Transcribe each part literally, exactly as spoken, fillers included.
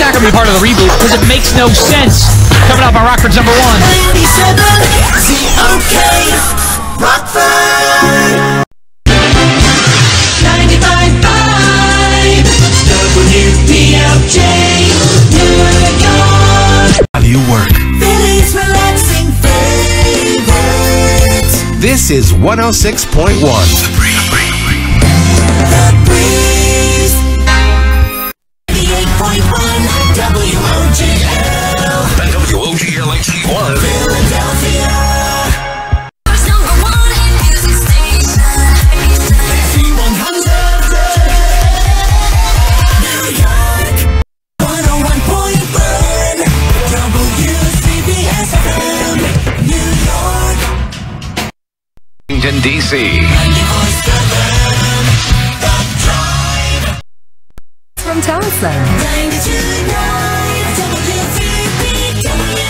not going to be part of the reboot because it makes no sense. Coming up on Rockford's number one. ninety-seven Z O K Rockford. ninety-five point five W T W W New York. How do you work? Philly's relaxing favorite. This is one oh six point one. The Breeze. ninety-eight point one W O G L. And W O G L H D one. Philadelphia. Number one hit music station. one hundred. New York. one oh one point one W C B S F M. New York. Washington, D C. ninety-four seven. The Drive. From Townsend. ninety-two point nine W T W W.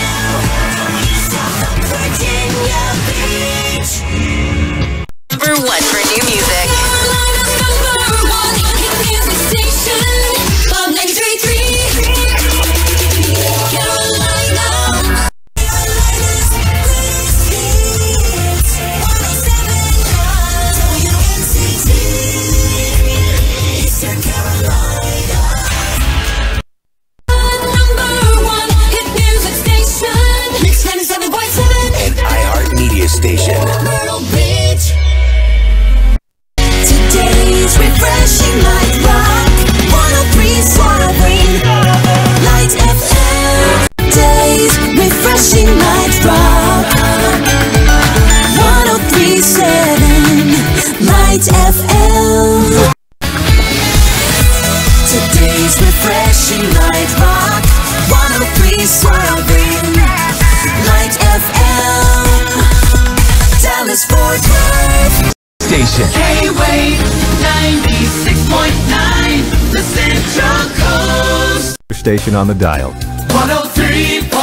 Virginia Beach. Number one for new music. Carolina's number one hit music station. Bob ninety-three point three. Carolina. Carolina's greatest hits. one oh seven point nine W N C T. Eastern Carolina. Number one hit music station. Mix ninety-seven point seven. An iHeartMedia station. Myrtle Beach. Today's refreshing light rock. one oh three Soaring. Light F M. Today's refreshing light rock. one oh three point seven Light F M. Today's refreshing light rock. one oh three Soaring. Light F M. Dallas Fort Worth. Station. K-Wave ninety-six point nine. The Central Coast. Station on the dial. one oh three point